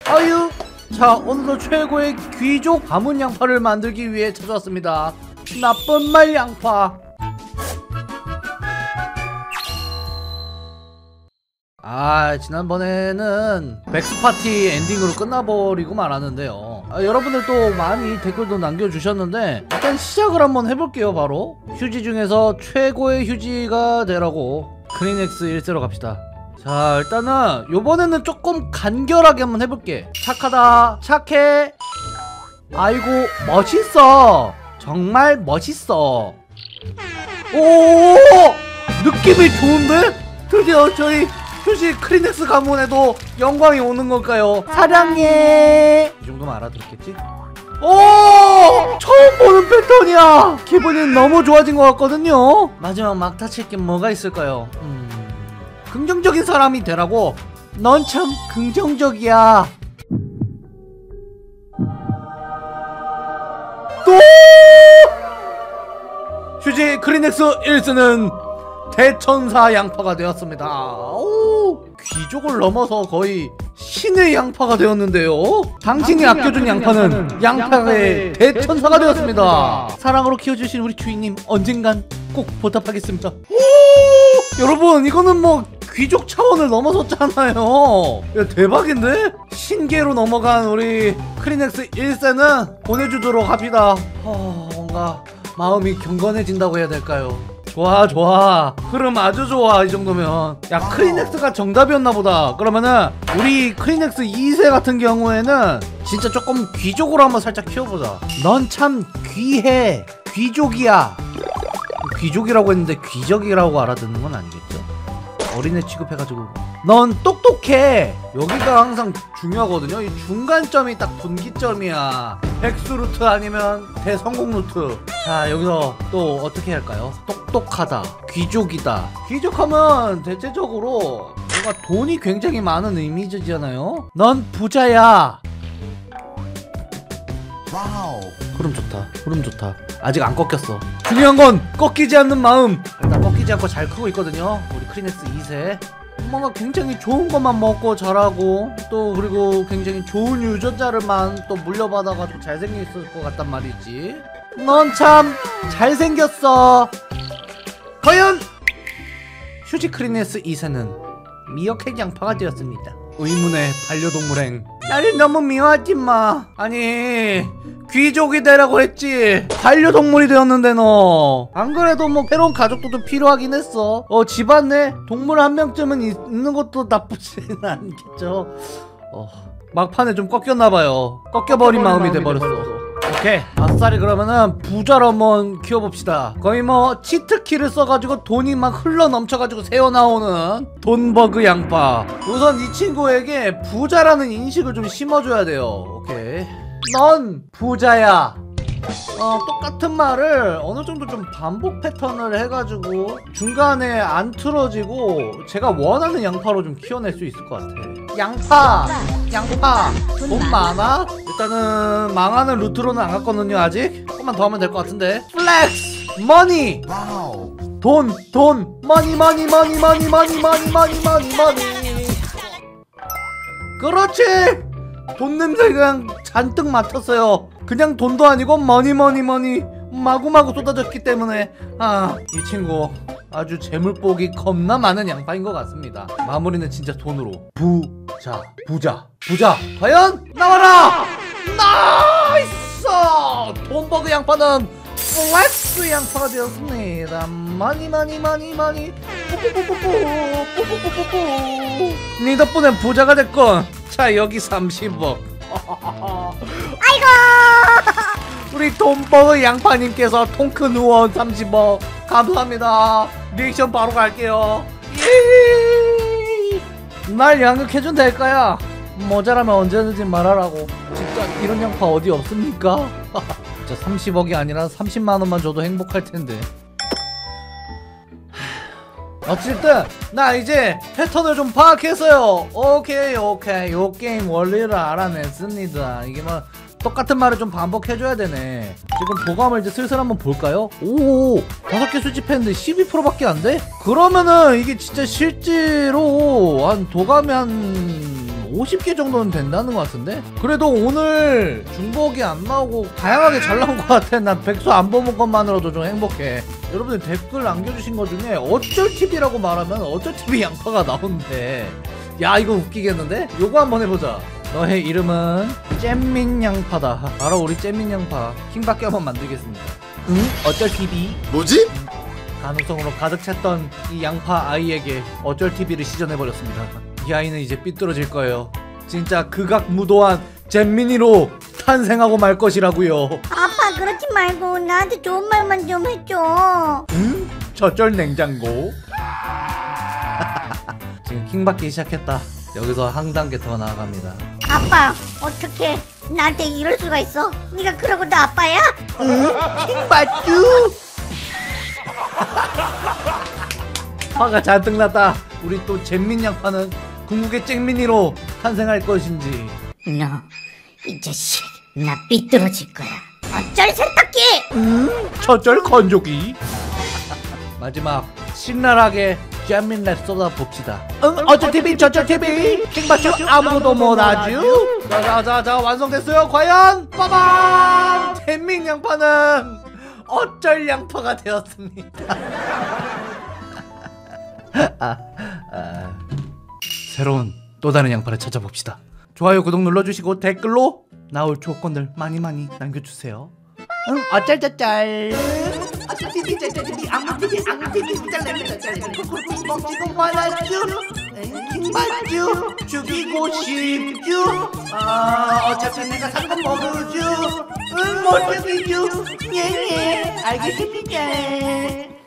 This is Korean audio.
아유. 자, 오늘도 최고의 귀족 가문 양파를 만들기 위해 찾아왔습니다. 나쁜 말 양파. 지난번에는 백스파티 엔딩으로 끝나버리고 말았는데요. 여러분들도 많이 댓글도 남겨주셨는데 일단 시작을 한번 해볼게요. 바로 휴지 중에서 최고의 휴지가 되라고 크리넥스 1세로 갑시다. 자, 일단은 요번에는 조금 간결하게 한번 해볼게. 착하다, 착해. 아이고 멋있어. 정말 멋있어. 오, 느낌이 좋은데? 드디어 저희 휴지 크리넥스 가문에도 영광이 오는 걸까요? 사랑해. 이 정도면 알아들었겠지? 오! 처음 보는 패턴이야. 기분이 너무 좋아진 것 같거든요. 마지막 막타 칠 게 뭐가 있을까요? 긍정적인 사람이 되라고. 넌 참 긍정적이야. 또! 휴지 크리넥스 1세는 대천사 양파가 되었습니다. 오, 귀족을 넘어서 거의 신의 양파가 되었는데요. 당신이 아껴준 양파는 양파의 대천사가 되었습니다. 사랑으로 키워주신 우리 주인님 언젠간 꼭 보답하겠습니다. 오, 여러분 이거는 뭐 귀족 차원을 넘어섰잖아요. 야, 대박인데? 신계로 넘어간 우리 크리넥스 1세는 보내주도록 합시다. 뭔가 마음이 경건해진다고 해야 될까요? 좋아 좋아, 흐름 아주 좋아. 이 정도면 야, 크리넥스가 정답이었나 보다. 그러면은 우리 크리넥스 2세 같은 경우에는 진짜 조금 귀족으로 한번 살짝 키워보자. 넌 참 귀해. 귀족이야. 귀족이라고 했는데 귀적이라고 알아듣는 건 아니겠죠? 어린애 취급해가지고 넌 똑똑해. 여기가 항상 중요하거든요. 이 중간점이 딱 분기점이야. 백수 루트 아니면 대성공 루트. 자, 여기서 또 어떻게 할까요? 똑똑하다, 귀족이다. 귀족하면 대체적으로 뭔가 돈이 굉장히 많은 이미지잖아요. 넌 부자야. 와우. 흐름 좋다, 흐름 좋다. 아직 안 꺾였어. 중요한 건 꺾이지 않는 마음. 일단 꺾이지 않고 잘 크고 있거든요, 우리 크리넥스 2세. 뭔가 굉장히 좋은 것만 먹고 자라고, 또 그리고 굉장히 좋은 유전자를만 또 물려받아가지고 잘생겼을 것 같단 말이지. 넌 참 잘생겼어. 과연 휴지 크리넥스 2세는 미어캣 양파가 되었습니다. 의문의 반려동물행. 나를 너무 미워하지 마. 아니, 귀족이 되라고 했지 반려동물이 되었는데 너. 안 그래도 뭐 새로운 가족도 필요하긴 했어. 집안 내 동물 한 명쯤은 있는 것도 나쁘지는 않겠죠. 막판에 좀 꺾였나봐요. 꺾여버린 마음이 돼버렸어. 오케이, 아싸리. 그러면은 부자로 한번 키워봅시다. 거의 뭐 치트키를 써가지고 돈이 막 흘러 넘쳐가지고 새어나오는 돈버그 양파. 우선 이 친구에게 부자라는 인식을 좀 심어줘야 돼요. 오케이, 넌 부자야. 똑같은 말을 어느 정도 좀 반복 패턴을 해가지고 중간에 안 틀어지고 제가 원하는 양파로 좀 키워낼 수 있을 것 같아. 양파, 양파, 돈 많아? 일단은 망하는 루트로는 안 갔거든요. 아직 조금만 더 하면 될 것 같은데. 플렉스, 머니, 돈, 머니, 머니, 머니, 머니, 머니, 머니, 머니, 머니, 머니. 그렇지. 돈 냄새 그냥 잔뜩 맡았어요. 그냥 돈도 아니고 머니 마구마구 쏟아졌기 때문에 이 친구 아주 재물복이 겁나 많은 양파인 것 같습니다. 마무리는 진짜 돈으로. 부자. 과연 나와라. 나이스. 돈버그 양파는 플렉스 양파가 되었습니다. 머니 뽀뽀뽀뽀뽀. 니 덕분에 부자가 됐군. 자, 여기 30억. 아이고. 우리 돈버그 양파님께서 통큰 후원 30억 감사합니다. 리액션 바로 갈게요. 날 양육해준 될까야. 모자라면 언제든지 말하라고. 진짜 이런 양파 어디 없습니까? 진짜 30억이 아니라 30만원만 줘도 행복할 텐데. 어쨌든 나 이제 패턴을 좀 파악했어요. 오케이 요 게임 원리를 알아냈습니다. 이게 뭐 똑같은 말을 좀 반복해줘야 되네. 지금 보감을 이제 슬슬 한번 볼까요? 오, 5개 수집했는데 12%밖에 안 돼? 그러면은 이게 진짜 실제로 한 도감이 한 한 50개 정도는 된다는 것 같은데? 그래도 오늘 중복이 안 나오고 다양하게 잘 나온 것 같아. 난 백수 안 보는 것만으로도 좀 행복해. 여러분들 댓글 남겨주신 것 중에 어쩔 TV라고 말하면 어쩔 TV 양파가 나오는데, 야 이거 웃기겠는데? 요거 한번 해보자. 너의 이름은 잼민 양파다. 바로 우리 잼민 양파 킹밖에 한번 만들겠습니다. 응? 어쩔 TV? 뭐지? 가능성으로 가득 찼던 이 양파 아이에게 어쩔 TV를 시전해버렸습니다. 이 아이는 이제 삐뚤어질 거예요. 진짜 극악무도한 잼민이로 탄생하고 말 것이라고요. 아빠 그러지 말고 나한테 좋은 말만 좀 해줘. 응? 저쩔 냉장고. 지금 킹 받기 시작했다. 여기서 한 단계 더 나아갑니다. 아빠 어떻게 나한테 이럴 수가 있어? 네가 그러고 나 아빠야? 응? 킹 받쥬? 화가 잔뜩 났다. 우리 또 잼민 양파는 궁극의 쨍민이로 탄생할 것인지. 너 이 자식 나 삐뚤어질 거야. 어쩔 세탁기. 저쩔 건조기. 마지막 신랄하게 잼민 랩 쏟아봅시다. 응? 어쩔 TV 저쩔 TV 킹 받쥬 아무도 못하쥬. 자자자자 완성됐어요. 과연 빠밤 잼민 양파는 어쩔 양파가 되었습니다. 새로운 또 다른 양파를 찾아봅시다. 좋아요 구독 눌러주시고 댓글로 나올 조건들 많이 남겨주세요. 응 어쩔 저쩔 어쩔 TV 저쩔 TV 아무 TV 먹지도 말았쥬 킹받쥬 죽이고 싶쥬 어차피 내가 산 건 모르쥬 응 못 죽이쥬 예예 알겠습니까.